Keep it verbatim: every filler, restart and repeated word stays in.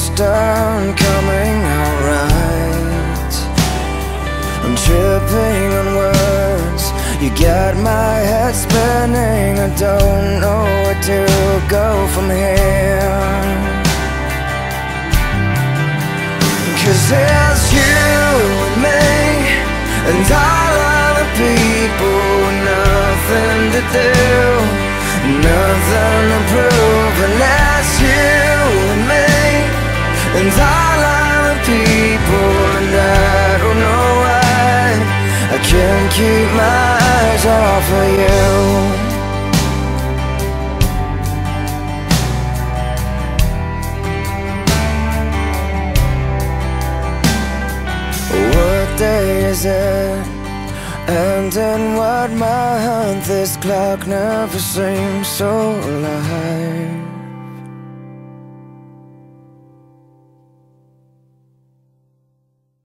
just aren't coming out right. I'm tripping on words, you got my head spinning. I don't know where to go from here. Cause it's you and me, and all other people with nothing to do, nothing to prove. And that's you and me, and all other people. And I don't know why I can't keep my eyes off of you. What day is it? And in what month? This clock never seems so alive.